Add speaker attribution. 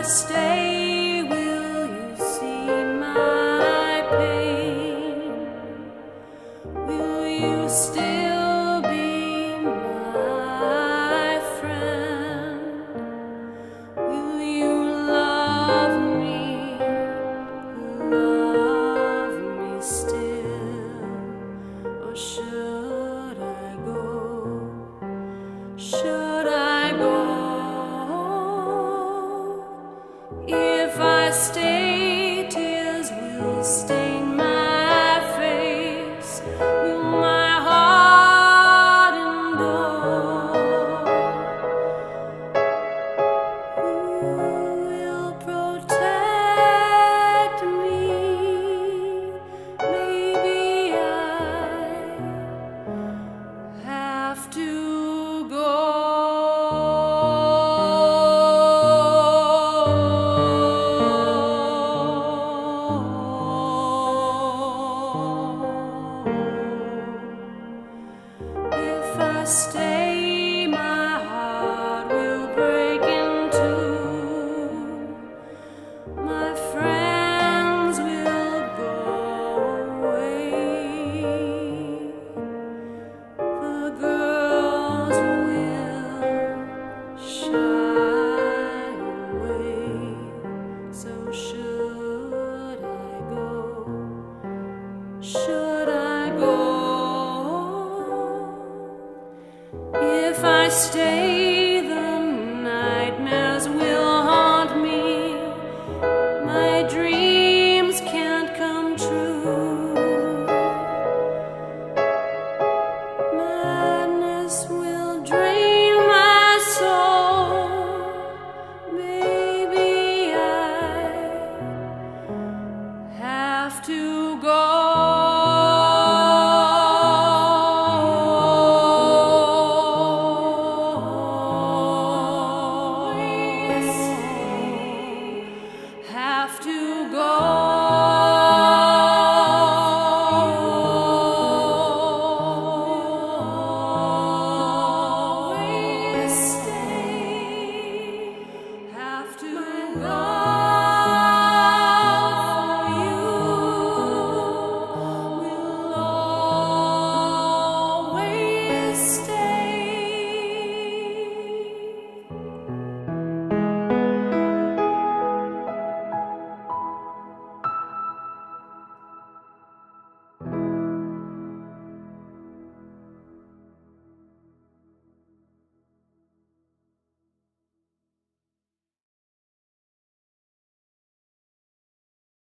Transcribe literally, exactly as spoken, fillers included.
Speaker 1: I stay, will you see my pain? Will you still be my friend? Will you love me, love me still? Or should I go? Should I go? If I stay, tears will stain my face. Will my heart endure? Who will protect me? Maybe I have to go. If I stay, my heart will break in two. My friends will go away. The girls will shy away. So should I go? Should I go? If I stay, the nightmares will haunt me. My dreams can't come true. Madness will drain my soul. Maybe I have to go. Have to go. Always stay. Have to go.